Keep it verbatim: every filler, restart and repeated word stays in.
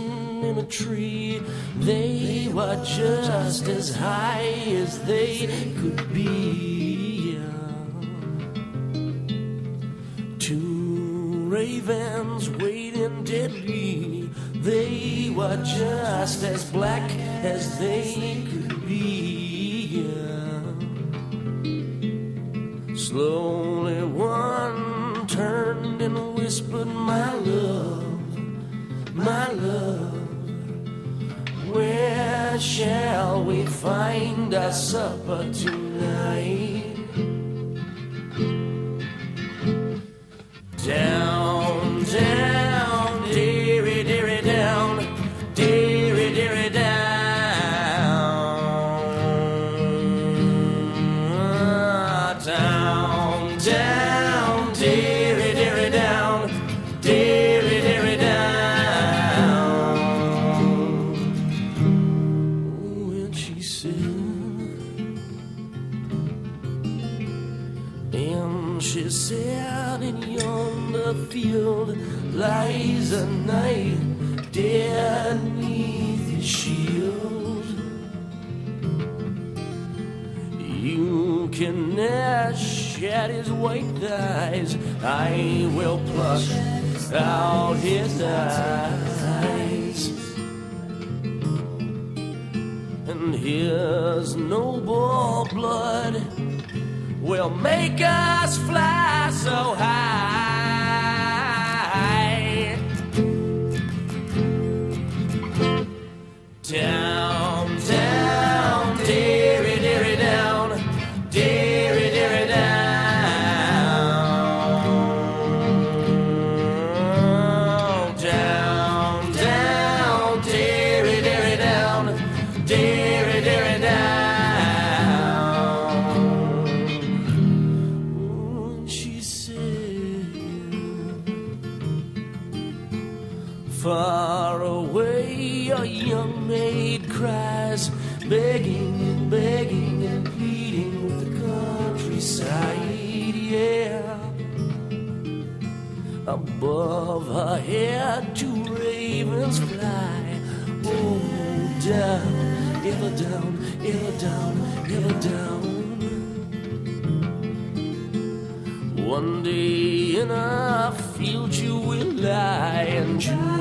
sitting in a tree. They were just as high as they could be. Two ravens waiting deadly. They were just as black as they could be. Slowly one turned and whispered, "My love, my love, where shall we find our supper tonight?" Down, down, dearie, dearie, down, dearie, dearie, down, down, down, dearie, dearie, down, dearie, dearie, down. When she said, and she said, in yonder field lies a knight dead beneath his shield. You can shed his white eyes, I will pluck out his eyes, and his noble blood will make us fly so high. Down, down, dearie, dearie, down, dearie, dearie, down, down, down, dearie, dearie, down, dearie, dearie, down. She said, far away a young maid cries, begging and begging and pleading with the countryside, yeah. Above her head two ravens fly, oh, down, ever down, ever down, ever down. One day in a field you will lie and you